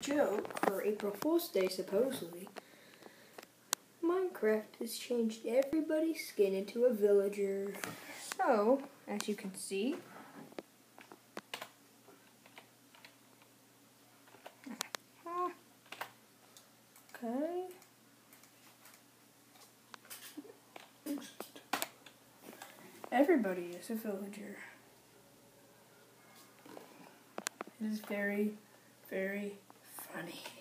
joke for April Fool's Day, supposedly, Minecraft has changed everybody's skin into a villager. So, as you can see, okay. Everybody is a villager. It is very, very funny.